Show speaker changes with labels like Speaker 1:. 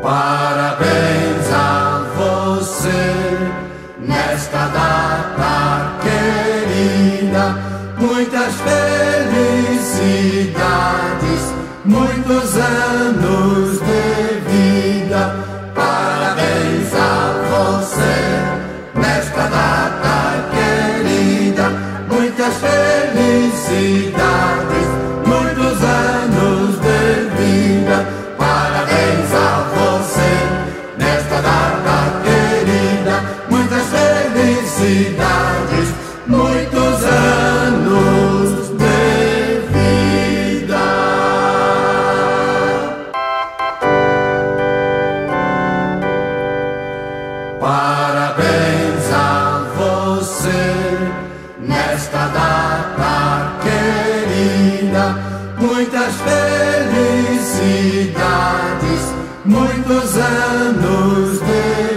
Speaker 1: Parabéns a você nesta data querida, muitas felicidades, muitos anos de vida. Parabéns a você nesta data querida, muitas felicidades, muitos anos de vida. Parabéns a você nesta data querida, muitas felicidades, muitos anos de vida. Parabéns a você nesta data querida, muitas felicidades, muitos anos de